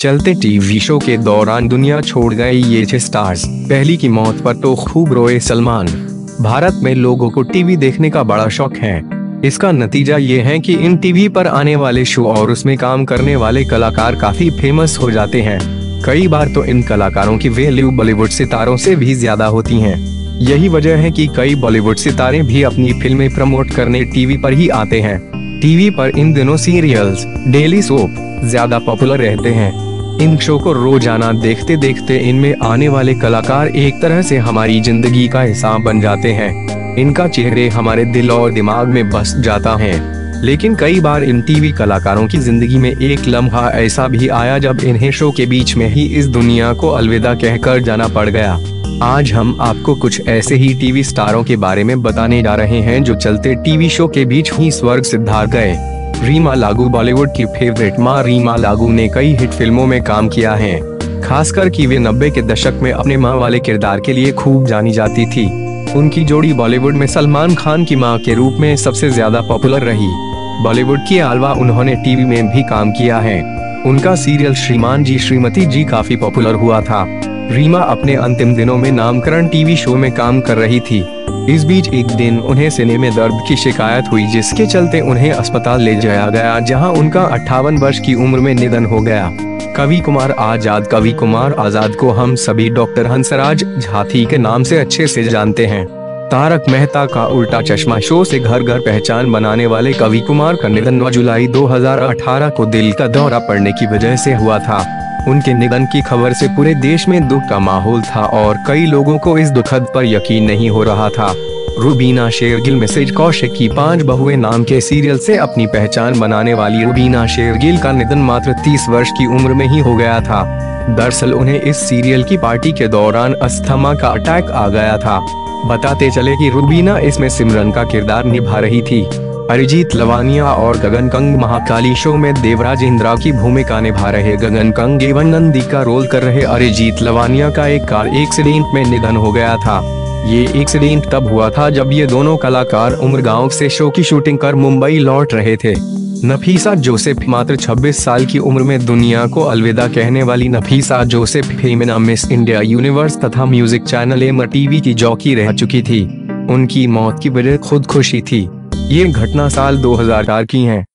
चलते TV show के दौरान दुनिया छोड़ गए ये 6 स्टार्स। पहली की मौत पर तो खूब रोए सलमान। भारत में लोगों को टीवी देखने का बड़ा शौक है। इसका नतीजा ये है कि इन टीवी पर आने वाले शो और उसमें काम करने वाले कलाकार काफी फेमस हो जाते हैं। कई बार तो इन कलाकारों की वैल्यू बॉलीवुड सितारों से भी ज्यादा होती है। यही वजह है कि कई बॉलीवुड सितारे भी अपनी फिल्में प्रमोट करने टीवी पर ही आते हैं। टीवी पर इन दिनों सीरियल्स, डेली सोप ज्यादा पॉपुलर रहते हैं। इन शो को रोजाना देखते देखते इनमें आने वाले कलाकार एक तरह से हमारी जिंदगी का हिस्सा बन जाते हैं। इनका चेहरे हमारे दिल और दिमाग में बस जाता है। लेकिन कई बार इन टीवी कलाकारों की जिंदगी में एक लम्हा ऐसा भी आया जब इन्हें शो के बीच में ही इस दुनिया को अलविदा कहकर जाना पड़ गया। आज हम आपको कुछ ऐसे ही टीवी स्टारों के बारे में बताने जा रहे हैं जो चलते टीवी शो के बीच ही स्वर्ग सिधार गए। रीमा लागू बॉलीवुड की फेवरेट मां रीमा लागू ने कई हिट फिल्मों में काम किया है। खासकर कि वे 90 के दशक में अपने मां वाले किरदार के लिए खूब जानी जाती थी। उनकी जोड़ी बॉलीवुड में सलमान खान की मां के रूप में सबसे ज्यादा पॉपुलर रही। बॉलीवुड के अलावा उन्होंने टीवी में भी काम किया है। उनका सीरियल श्रीमान जी श्रीमती जी काफी पॉपुलर हुआ था। रीमा अपने अंतिम दिनों में नामकरण टीवी शो में काम कर रही थी। इस बीच एक दिन उन्हें सीने में दर्द की शिकायत हुई, जिसके चलते उन्हें अस्पताल ले जाया गया, जहां उनका 58 वर्ष की उम्र में निधन हो गया। कवि कुमार आजाद को हम सभी डॉक्टर हंसराज झाथी के नाम से अच्छे से जानते हैं। तारक मेहता का उल्टा चश्मा शो से घर घर पहचान बनाने वाले कवि कुमार का निधन 9 जुलाई 2018 को दिल का दौरा पड़ने की वजह से हुआ था। उनके निधन की खबर से पूरे देश में दुख का माहौल था और कई लोगों को इस दुखद पर यकीन नहीं हो रहा था। रुबीना शेरगिल मिसेज कौशिक की 5 बहुएं नाम के सीरियल से अपनी पहचान बनाने वाली रुबीना शेरगिल का निधन मात्र 30 वर्ष की उम्र में ही हो गया था। दरअसल उन्हें इस सीरियल की पार्टी के दौरान अस्थमा का अटैक आ गया था। बताते चले कि रुबीना इसमें सिमरन का किरदार निभा रही थी। अरिजीत लवानिया और गगन कंग महाकाली शो में देवराज इंद्रा की भूमिका निभा रहे गगन कंग एवं नंदी का रोल कर रहे अरिजीत लवानिया का एक कार एक्सीडेंट में निधन हो गया था। ये एक्सीडेंट तब हुआ था जब ये दोनों कलाकार उमरगांव से शो की शूटिंग कर मुंबई लौट रहे थे। नफीसा जोसेफ मात्र 26 साल की उम्र में दुनिया को अलविदा कहने वाली Nafisa Joseph Femina Miss India Universe तथा म्यूजिक चैनल MTV की जॉकी रह चुकी थी। उनकी मौत की वजह खुदकुशी थी। ये घटना साल 2004 की है।